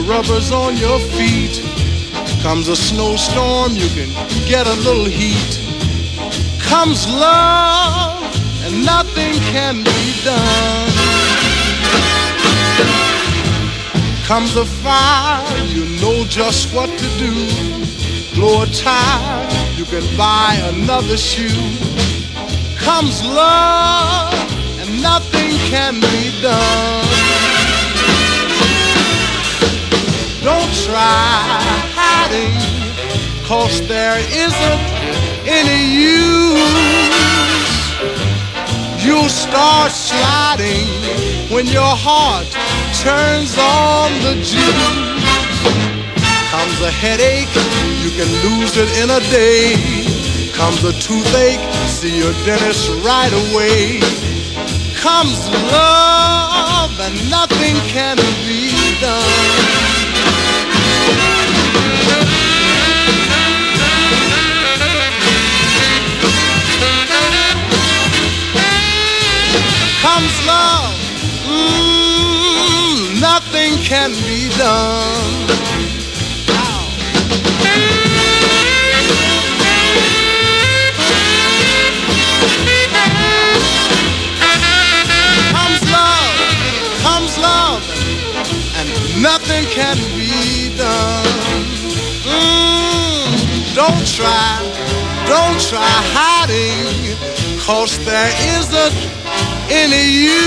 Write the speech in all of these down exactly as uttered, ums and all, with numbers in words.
rubbers on your feet. Comes a snowstorm, you can get a little heat. Comes love, and nothing can be done. Comes a fire, you know just what to do. Blow a tire, you can buy another shoe. Comes love, and nothing can be done. Don't try hiding, 'cause there isn't any use. You'll start sliding when your heart turns on the juice. Comes a headache, you can lose it in a day. Comes a toothache, see your dentist right away. Comes love, and nothing can be done. Comes love, mm, nothing can be done. Comes love, comes love, and nothing can be done. Mm, don't try, don't try hiding, 'cause there isn't any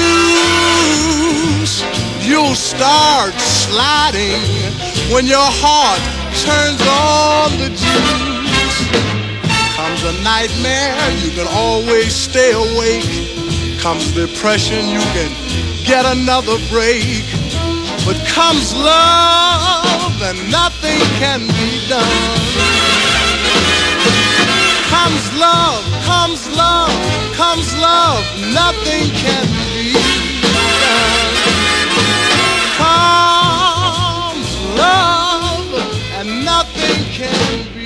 use. You'll start sliding when your heart turns on the juice. Comes a nightmare, you can always stay awake. Comes depression, you can get another break. But comes love, and nothing can be done. Comes love, comes love, comes love, nothing can be done. Comes love, and nothing can be